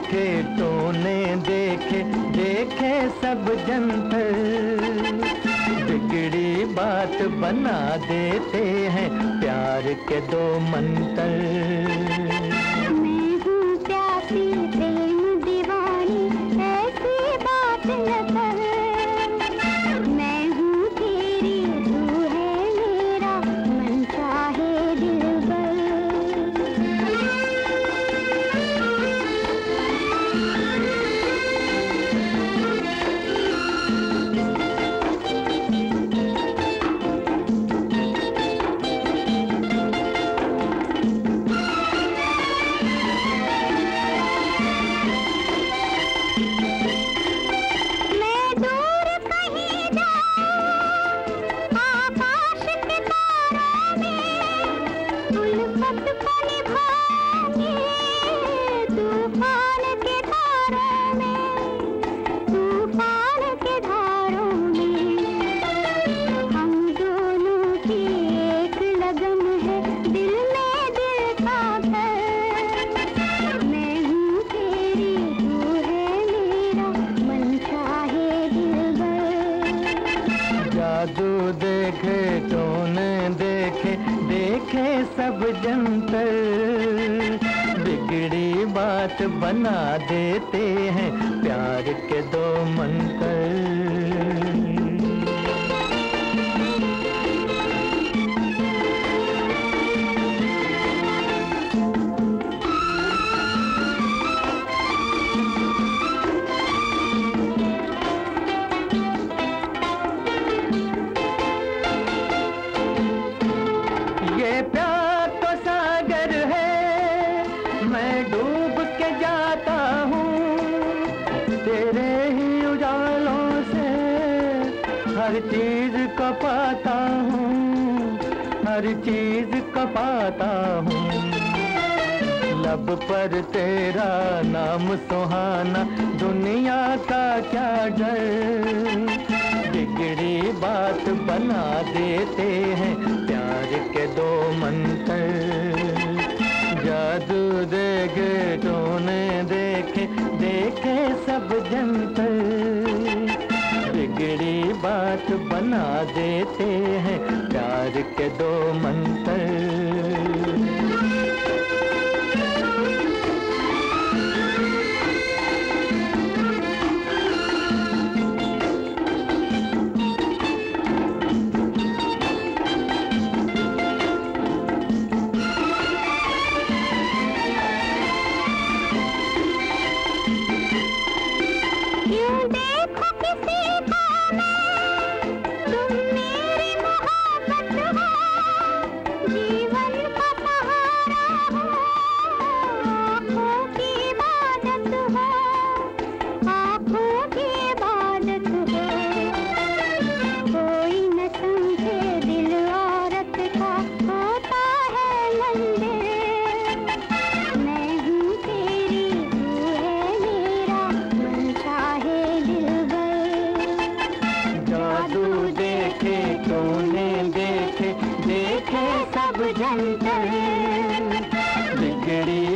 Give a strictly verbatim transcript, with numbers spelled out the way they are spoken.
देखे टोने देखे देखे सब जंतर, बिगड़ी बात बना देते हैं प्यार के दो मंतर। मैं हूँ प्यासी प्रेम दीवानी ऐसी बात न कर, मैं हूँ तेरी तू है मेरा मन चाहे दिलबर। जादू देखे टोने देखे देखे सब जंतर, बिगड़ी बात बना देते हैं प्यार के दो मंतर। ये प्यार तो सागर है, मैं डूब के जाता हूँ तेरे ही उजालों से, हर चीज को पाता हूँ, हर चीज को पाता हूँ। लब पर तेरा नाम सुहाना, दुनिया का क्या डर, बिगड़ी बात बना देते हैं प्यार के दो मंतर। जादू देखे टोने देखे देखे सब जंतर, बिगड़ी बात बना देते हैं प्यार के दो मंतर। देखे सब जंतर, बिगड़ी